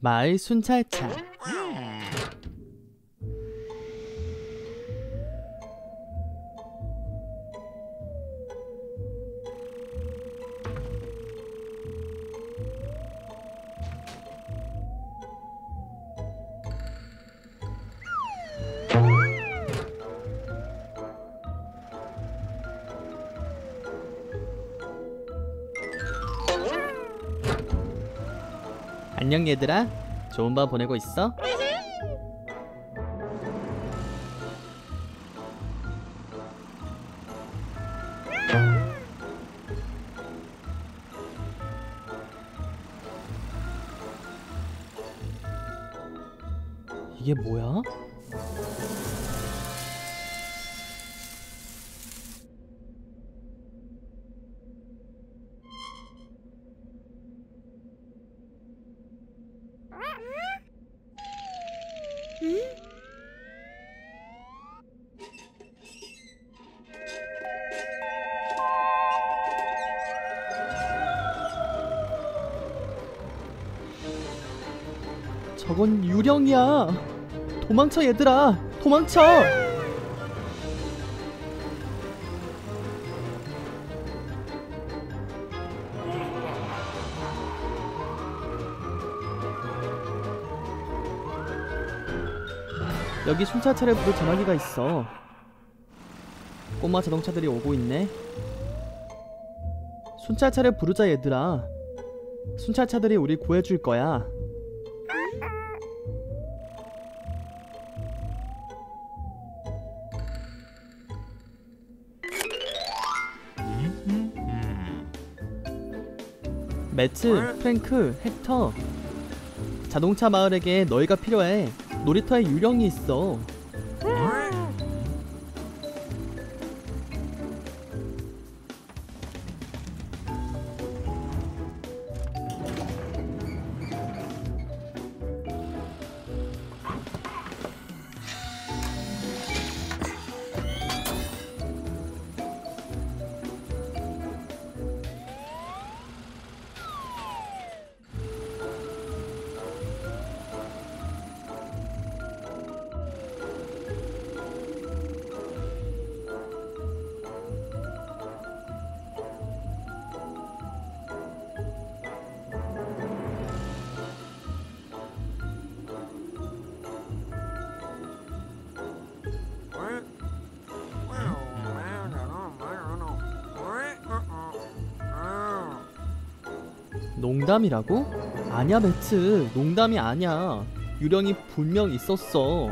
마을 순찰차. 안녕 얘들아, 좋은 밤 보내고 있어? 이게 뭐야? 저건 유령이야. 도망쳐 얘들아, 도망쳐. 여기 순찰차를 부를 전화기가 있어. 꼬마 자동차들이 오고 있네. 순찰차를 부르자 얘들아. 순찰차들이 우리 구해줄 거야. 매트, 프랭크, 헥터. 자동차 마을에게 너희가 필요해. 놀이터에 유령이 있어. 농담이라고? 아니야 매트, 농담이 아니야. 유령이 분명 있었어.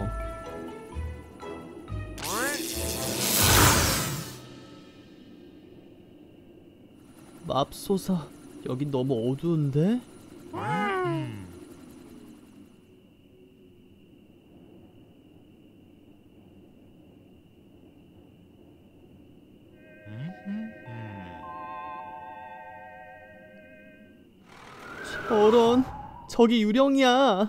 맙소사, 여긴 너무 어두운데? 저런, 저기 유령이야.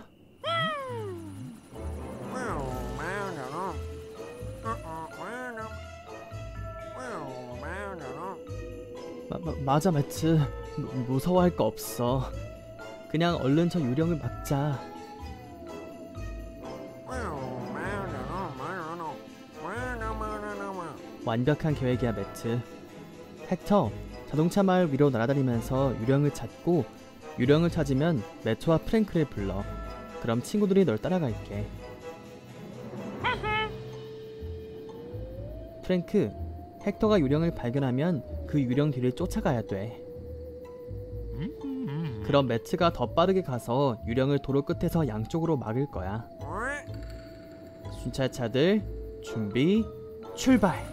맞아 매트, 무서워할 거 없어. 그냥 얼른 저 유령을 막자. 완벽한 계획이야 매트. 헥터, 자동차 마을 위로 날아다니면서 유령을 찾고, 유령을 찾으면 매트와 프랭크를 불러. 그럼 친구들이 널 따라갈게. 프랭크, 헥터가 유령을 발견하면 그 유령 뒤를 쫓아가야 돼. 그럼 매트가 더 빠르게 가서 유령을 도로 끝에서 양쪽으로 막을 거야. 순찰차들 준비, 출발!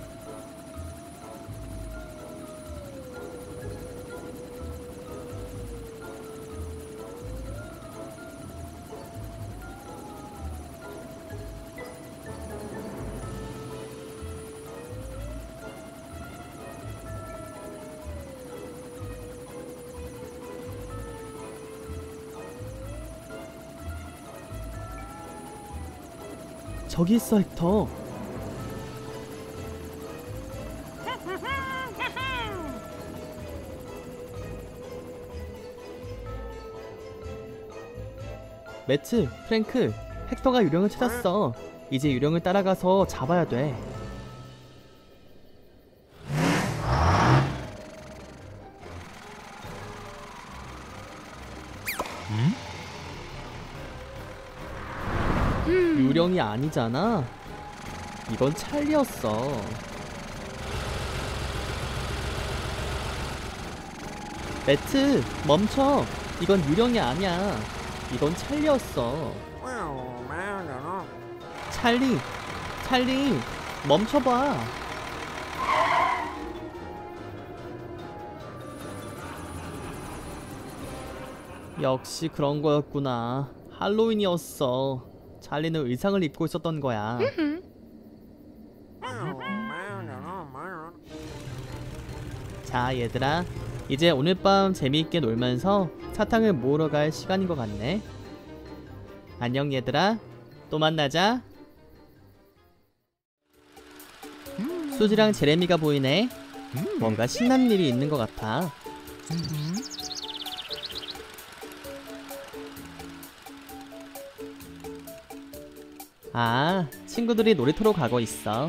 저기 있어 헥터. 매트, 프랭크, 헥터가 유령을 찾았어. 이제 유령을 따라가서 잡아야 돼. 유령이 아니잖아. 이건 찰리였어. 매트, 멈춰. 이건 유령이 아니야. 이건 찰리였어. 찰리, 찰리, 멈춰봐. 역시 그런 거였구나. 할로윈이었어. 찰리는 의상을 입고 있었던 거야. 자, 얘들아, 이제 오늘 밤 재미있게 놀면서 사탕을 모으러 갈 시간인 것 같네. 안녕 얘들아, 또 만나자. 수지랑 제레미가 보이네. 뭔가 신나는 일이 있는 것 같아. 아, 친구들이 놀이터로 가고 있어.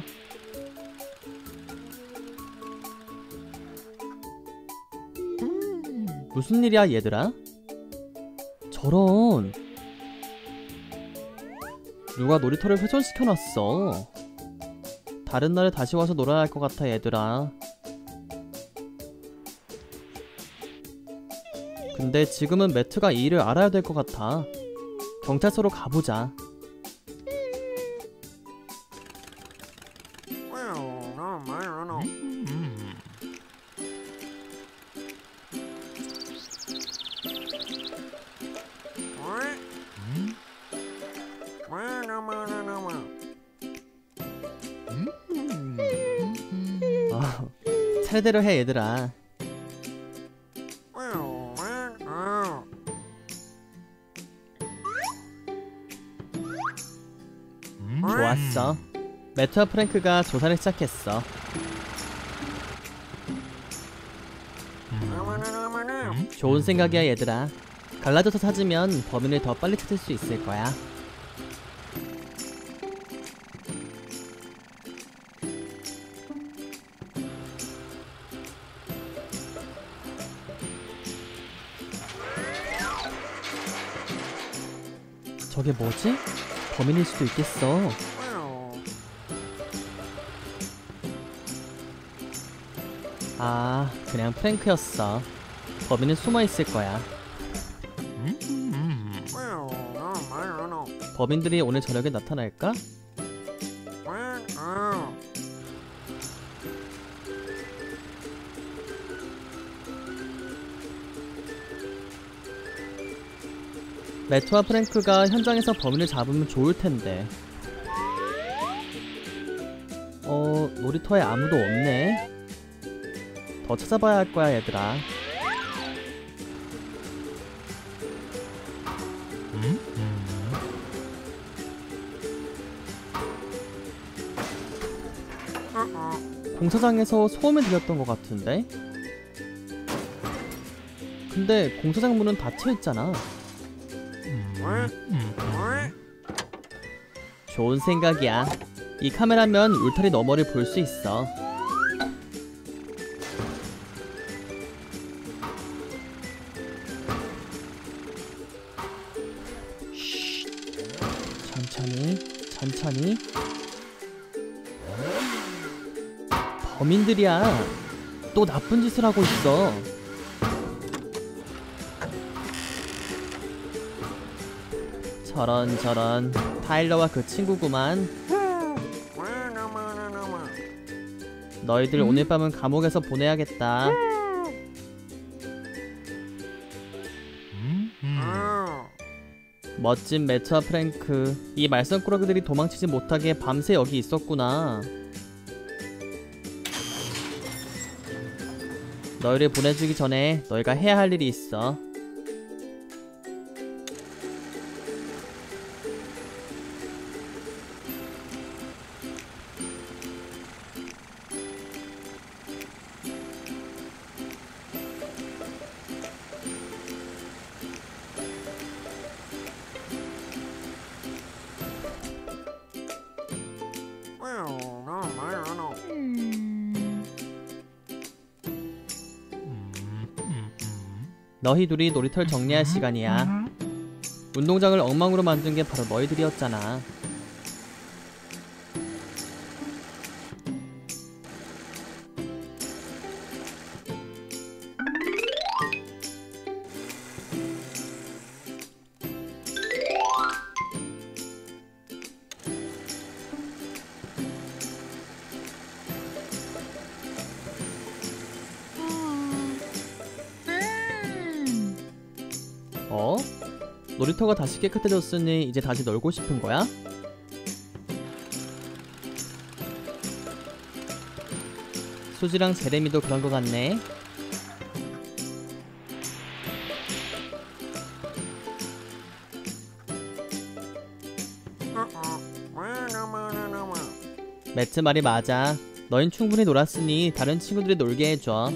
무슨 일이야 얘들아? 저런, 누가 놀이터를 훼손시켜놨어. 다른 날에 다시 와서 놀아야 할 것 같아 얘들아. 근데 지금은 매트가 이 일을 알아야 될 것 같아. 경찰서로 가보자. 차례대로 해 얘들아. 좋았어. 매트와 프랭크가 조사를 시작했어. 좋은 생각이야 얘들아. 갈라져서 찾으면 범인을 더 빨리 찾을 수 있을 거야. 저게 뭐지? 범인일 수도 있겠어. 아, 그냥 프랭크였어. 범인은 숨어있을 거야. 범인들이 오늘 저녁에 나타날까? 매트와 프랭크가 현장에서 범인을 잡으면 좋을 텐데. 놀이터에 아무도 없네. 더 찾아봐야 할 거야 얘들아. 공사장에서 소음이 들렸던 것 같은데? 근데 공사장 문은 닫혀있잖아. 좋은 생각이야. 이 카메라면 울타리 너머를 볼 수 있어. 쉿. 천천히, 천천히. 범인들이야. 또 나쁜 짓을 하고 있어. 저런 타일러와 그 친구구만. 너희들 오늘 밤은 감옥에서 보내야겠다. 멋진 매트와 프랭크, 이 말썽꾸러기들이 도망치지 못하게 밤새 여기 있었구나. 너희를 보내주기 전에 너희가 해야 할 일이 있어. 너희 둘이 놀이터를 정리할 시간이야. 운동장을 엉망으로 만든 게 바로 너희들이었잖아. 어? 놀이터가 다시 깨끗해졌으니 이제 다시 놀고 싶은 거야? 수지랑 제레미도 그런 거 같네. 매트 말이 맞아. 너흰 충분히 놀았으니 다른 친구들이 놀게 해줘.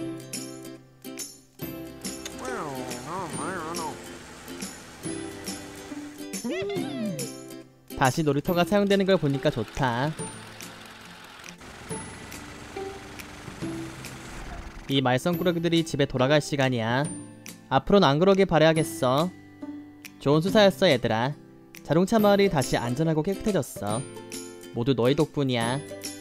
다시 놀이터가 사용되는 걸 보니까 좋다. 이 말썽꾸러기들이 집에 돌아갈 시간이야. 앞으로는 안 그러길 바라야겠어. 좋은 수사였어 얘들아. 자동차 마을이 다시 안전하고 깨끗해졌어. 모두 너희 덕분이야.